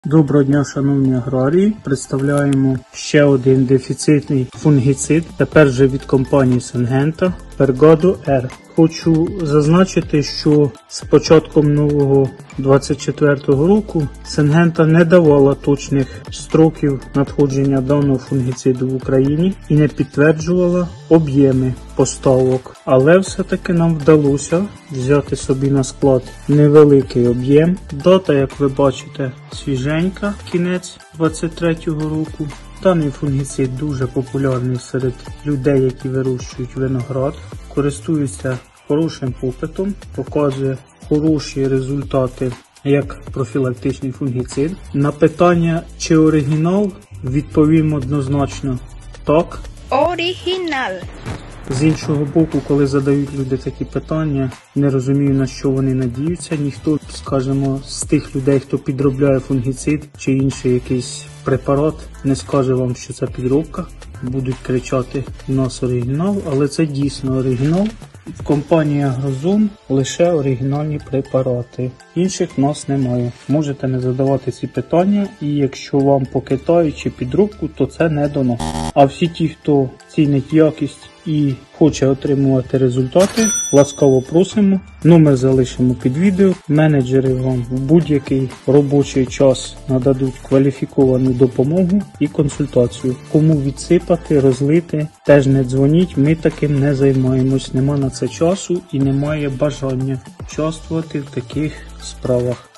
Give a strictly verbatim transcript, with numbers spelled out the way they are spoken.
Доброго дня, шановні аграрії! Представляємо ще один дефіцитний фунгіцид, тепер вже від компанії Syngenta Pergado R. Хочу зазначити, що з початком нового двадцять четвертого року Syngenta не давала точних строків надходження даного фунгіциду в Україні і не підтверджувала об'єми поставок. Але все-таки нам вдалося взяти собі на склад невеликий об'єм. Дата, як ви бачите, свіженька, кінець двадцять третього року. Даний фунгіцид дуже популярний серед людей, які вирощують виноград, користується хорошим попитом, показує хороші результати як профілактичний фунгіцид. На питання, чи оригінал, відповім однозначно так. Оригінал. З іншого боку, коли задають люди такі питання, не розумію, на що вони надіються. Ніхто, скажімо, з тих людей, хто підробляє фунгіцид чи інший якийсь препарат, не скаже вам, що це підробка. Будуть кричати: у нас оригінал, але це дійсно оригінал. В компанії Агрозон лише оригінальні препарати. Інших в нас немає. Можете не задавати ці питання, і якщо вам покидають чи підробку, то це не до нас. А всі ті, хто цінить якість і хоче отримувати результати, ласкаво просимо. Номер залишимо під відео. Менеджери вам в будь-який робочий час нададуть кваліфіковану допомогу і консультацію. Кому відсипати, розлити, теж не дзвоніть, ми таким не займаємось. Нема на це часу і немає бажання участвувати в таких справах.